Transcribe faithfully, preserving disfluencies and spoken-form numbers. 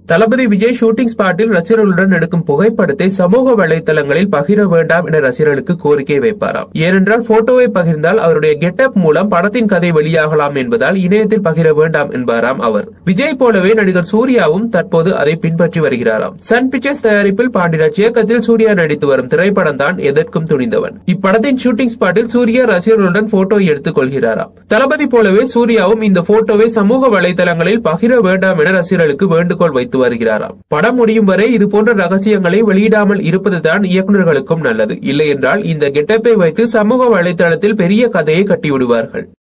தளபதி Vijay shooting ஸ்பாட்டில் ரசிகர்களுடன் எடுக்கும் புகைப்படத்தை சமூக வலைதளங்களில் பகிர வேண்டாம் என ரசிகர்களுக்கு கோரிக்கை வைப்பாராம். ஏனென்றால் போட்டோவை பகிர்ந்தால் அவருடைய கெட்டப் மூலம் படத்தின் கதை வெளியாகலாம் என்பதால் இணையத்தில் பகிர வேண்டாம் என்பாராம் அவர். விஜய் போலவே நடிகர் சூர்யாவும் தற்போது அதை பின்பற்றி வருகிறாராம். சன் பிக்சர்ஸ் தயாரிப்பில் பாண்டிராஜ் இயக்கத்தில் சூர்யா நடித்து வரும் திரைப்படம் தான் எதற்கும் துணிந்தவன். இப்படத்தின் ஷூட்டிங் ஸ்பாட்டில் சூர்யா ரசிகர்களுடன் போட்டோ எடுத்துக் கொள்கிறாராம். தளபதி போலவே சூர்யாவும் இந்த போட்டோவை சமூக வலைதளங்களில் பகிர வேண்டாம் என ரசிகர்களுக்கு வேண்டுகோள் வைத்து வருகிறாராம். படம் முடியும் வரை இது போன்ற ரகசியங்களை வெளியிடாமல் இருப்பதுதான் இயக்குநர்களுக்கும் நல்லது. இல்லை என்றால் இந்த கெட்டப்பை வைத்து சமூக வலைதளத்தில் பெரிய கதையை கட்டிவிடுவார்கள்.